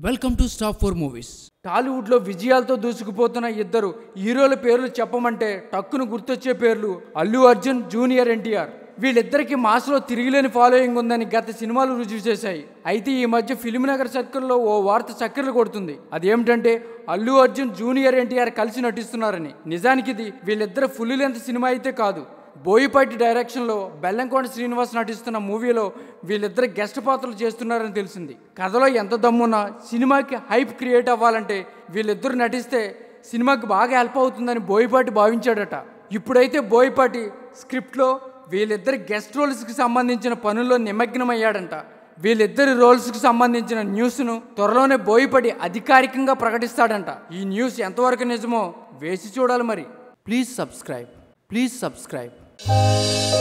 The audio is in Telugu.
Welcome to stop for movies. టాలీవుడ్లో విజయాలతో దూసుకుపోతున్న ఇద్దరు హీరోల పేర్లు చెప్పమంటే టక్కును గుర్తొచ్చే పేర్లు అల్లు అర్జున్, జూనియర్ ఎన్టీఆర్. వీళ్ళిద్దరికి మాస్లో తిరిగిలేని ఫాలోయింగ్ ఉందని గత సినిమాలు రుజువు చేశాయి. అయితే ఈ మధ్య ఫిల్మ్ నగర్ సర్కిల్లో ఓ వార్త చక్కర్లు కొడుతుంది. అదేమిటంటే అల్లు అర్జున్, జూనియర్ ఎన్టీఆర్ కలిసి నటిస్తున్నారని. నిజానికి ఇది వీళ్ళిద్దరు ఫుల్ లెంత్ సినిమా అయితే కాదు. బోయపాటి డైరెక్షన్లో బెల్లంకొండ శ్రీనివాస్ నటిస్తున్న మూవీలో వీళ్ళిద్దరు గెస్ట్ పాత్రలు చేస్తున్నారని తెలిసింది. కథలో ఎంత దమ్మున్నా సినిమాకి హైప్ క్రియేట్ అవ్వాలంటే వీళ్ళిద్దరు నటిస్తే సినిమాకి బాగా హెల్ప్ అవుతుందని బోయపాటి భావించాడట. ఇప్పుడైతే బోయపాటి స్క్రిప్ట్లో వీళ్ళిద్దరి గెస్ట్ రోల్స్కి సంబంధించిన పనుల్లో నిమగ్నమయ్యాడంట. వీళ్ళిద్దరి రోల్స్కి సంబంధించిన న్యూస్ను త్వరలోనే బోయపాటి అధికారికంగా ప్రకటిస్తాడంట. ఈ న్యూస్ ఎంతవరకు నిజమో వేసి చూడాలి మరి. Please subscribe.